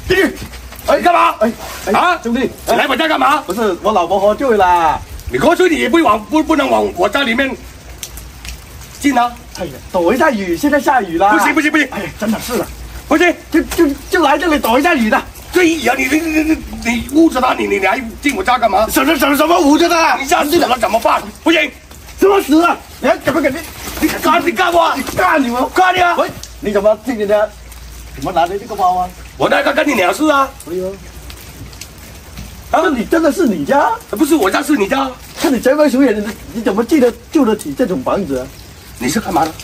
进去。哎，干嘛？啊， 兄弟， 来我家干嘛？ 不是我老婆喝醉了。 你喝醉你也不能往我家里面进啊！ 哎呀，躲一下雨，现在下雨了。 不行！ 哎呀，真的是的， 不行， 就来这里躲一下雨的。 这一呀，你捂着他，你还进我家干嘛？ 什么捂着他？ 你下死了怎么办？不行， 怎么死了？你还敢不敢？ 你干我？ 你干你吗？ 干你啊！ 喂，你怎么进去的？怎么拿的这个包啊？ 我那个跟你鸟事啊！ 哎呦，啊，你真的是你家？ 不是我家，是你家。 看你贼眉鼠眼的，你怎么救得起这种房子啊？ 你是干嘛的？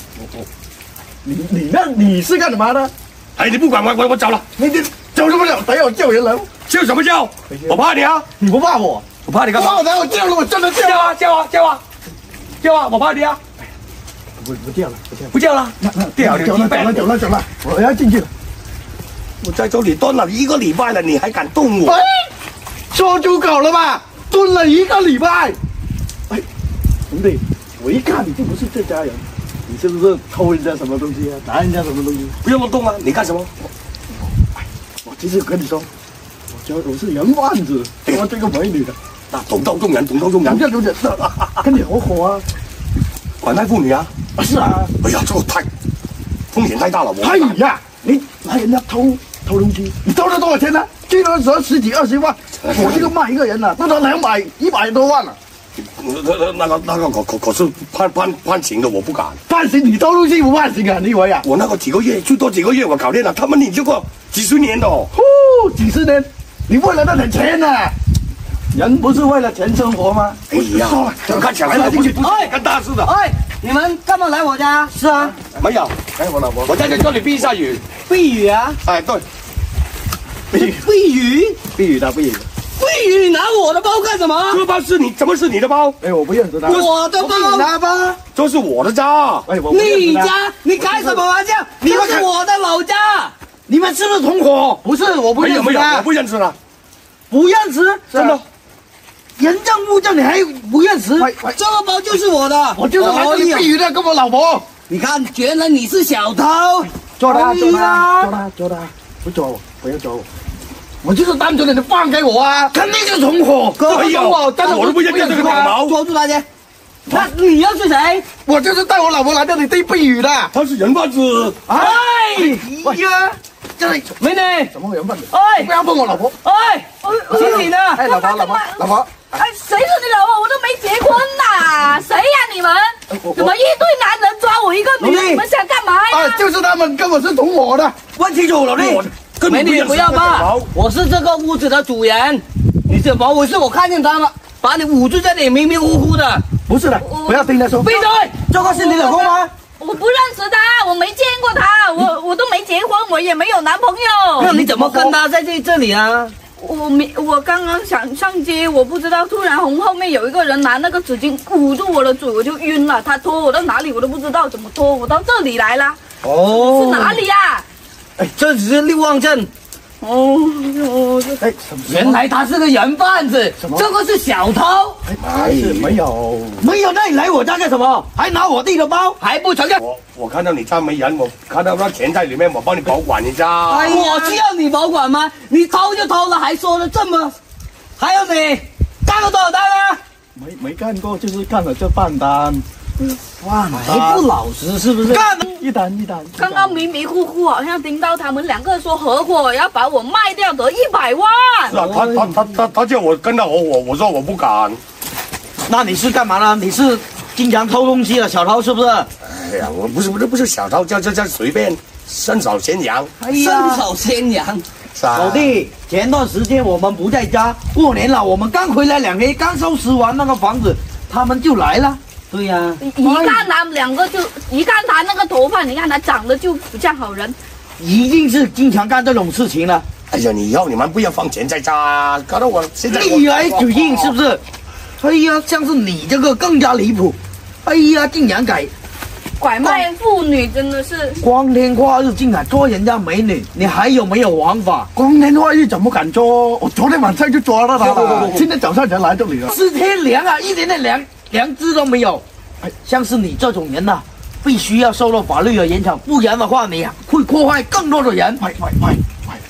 你是干什么的？ 哎，你不管我走了。 你叫什么叫？等我叫人来。 叫什么叫？我怕你啊！ 你不怕我？ 我怕你干嘛？ 我等我叫了，我真的叫啊！ 叫啊！我怕你啊！ 不叫了， 不叫了。掉走了，我要进去了。 我在这里蹲了1个礼拜了，你还敢动我？ 哎，说出口了吧？蹲了1个礼拜。哎，兄弟，我一看你就不是这家人，你是不是偷人家什么东西啊？拿人家什么东西？ 不用动啊！你干什么？ 我其实跟你说，我是人贩子，我这个美女的。 那同道中人， 跟你好啊！ 拐卖妇女啊！ 是啊。 哎呀，这个风险太大了，我。 哎呀，你拿人家偷东西，你偷了多少钱呢？最多时候10几20万，我这个卖一个人呢，都到200、100多万了。 那个可是判刑的，我不敢。 判刑？你偷东西不判刑啊？你以为啊？ 我那个几个月，最多几个月我搞定了。他们你这个几十年的哦。 几十年，你为了那点钱呢？人不是为了钱生活吗？ 哎呀，我看小孩进去不是干大事的。 哎，你们干嘛来我家？是啊， 没有， 哎，我老婆， 我在这里避一下雨。 避雨啊？ 哎，对， 避雨？ 避雨的。 避雨，你拿我的包干什么？ 这包是你，怎么是你的包？ 哎，我不认识他。 我的包？ 拿吧。 这是我的家。 哎，我不认识他。 你家？你开什么玩笑？这是我的老家。 你们是不是同伙？不是，我不认识他。 没有，我不认识了。 不认识？ 真的。 人证物证你还不认识？ 这个包就是我的， 我就是来这里避雨的，跟我老婆。 你看，原来你是小偷！ 抓他！不抓我，不要抓我！我就是单纯的，你放给我啊！肯定是同伙。 哎呀，我都不认识这个老毛。 抓住他去！那你又是谁？ 我就是带我老婆来这里避雨的。 他是人贩子。 哎呀！这里美女， 怎么人贩子？ 哎， 不要碰我老婆！ 哎，是你呢？ 哎，老婆， 哎，谁是你老婆？我都没结婚呐！谁呀你们？怎么一堆男人抓我一个女人？你们想干嘛呀？ 就是他们跟我是同伙的。 问清楚，老弟。美女不要怕，我是这个屋子的主人。你怎么回事？我看见他们把你捂住这里，迷迷糊糊的。 不是的，不要听他说。 闭嘴！这个是你老公吗？ 我不认识他，我没见过他，我都没结婚，我也没有男朋友。 那你怎么跟他在这里啊？ 我刚刚想上街，我不知道，突然从后面有一个人拿那个纸巾捂住我的嘴，我就晕了。他拖我到哪里我都不知道，怎么拖我到这里来了？ 哦， 是哪里呀？ 哎，这只是六望镇。 哎， 原来他是个人贩子，这个是小偷。 哎，没有， 那你来我家干什么？还拿我弟的包，还不承认？ 我看到你家没人，我看到那钱在里面，我帮你保管一下。 我需要你保管吗？你偷就偷了，还说的这么……还有你干了多少单啊？ 没干过，就是干了这半单。 还不老实是不是？ 干一单。 刚刚迷迷糊糊，好像听到他们2个说合伙要把我卖掉得100万。 是啊，他叫我跟他合伙，我说我不敢。 那你是干嘛呢？你是经常偷东西的小偷是不是？ 哎呀，我不是小偷，叫随便伸手牵羊。 伸手牵羊。 老弟，前段时间我们不在家，过年了，我们刚回来2天，刚收拾完那个房子，他们就来了。 对呀， 一看他们2个就，一看他那个头发，你看他长得就不像好人， 一定是经常干这种事情了。 哎呀，以后你们不要放钱在家，搞得我现在逆来举硬是不是？哎呀，像是你这个更加离谱。哎呀，竟然拐卖妇女真的是光天化日竟敢捉人家美女，你还有没有王法？光天化日怎么敢捉？我昨天晚上就抓到他了，今天早上才来这里了。4天凉啊，一点点良知都没有。像是你这种人呐，必须要受到法律的严惩，不然的话你会祸害更多的人。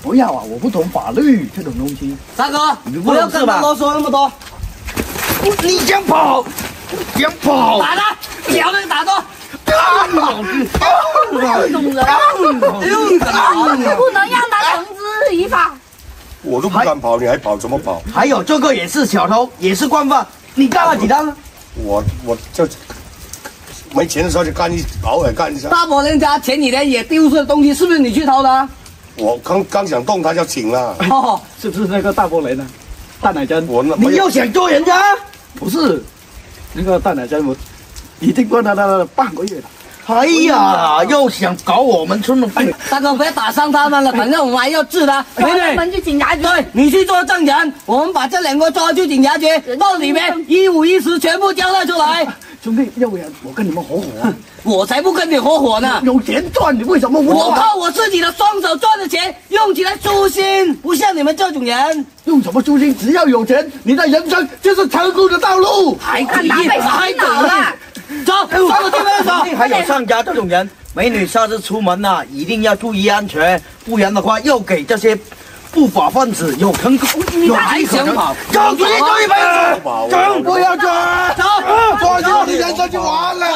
不要啊，我不懂法律这种东西。 大哥， 你不要跟我啰嗦那么多。 你想跑，想跑， 打他，屌那个打多。 这种人不能让他绳之以法。 我都不敢跑，你还跑怎么跑？ 还有这个也是小偷，也是惯犯，你干了几单呢？ 我就没钱的时候就干偶尔干一下。 大伯人家前几天也丢失了东西，是不是你去偷的？ 我刚想动他就醒了。 哦， 是不是那个大波雷呢？大奶针， 你又想捉人家？不是，那个大奶针我已经关了半个月了。哎呀，又想搞我们村的病。 大哥，不要打伤他们了，反正我们还要治他。 抓他们去警察局。 对，你去做证人，我们把这2个抓去警察局，到里面1五1十全部交代出来。 兄弟，要不然我跟你们合伙啊？ 我才不跟你合伙呢！ 有钱赚，你为什么不我靠我自己的双手赚的钱，用起来舒心，不像你们这种人。 用什么舒心？只要有钱，你的人生就是成功的道路。 还可以， 拿被还洗脑了。 走，上我这边走。 还有上家这种人，美女下次出门啊，一定要注意安全，不然的话又给这些不法分子有可还想跑？ 走，注意，不要跑， 不要抓， 走， 抓住你人生就完了。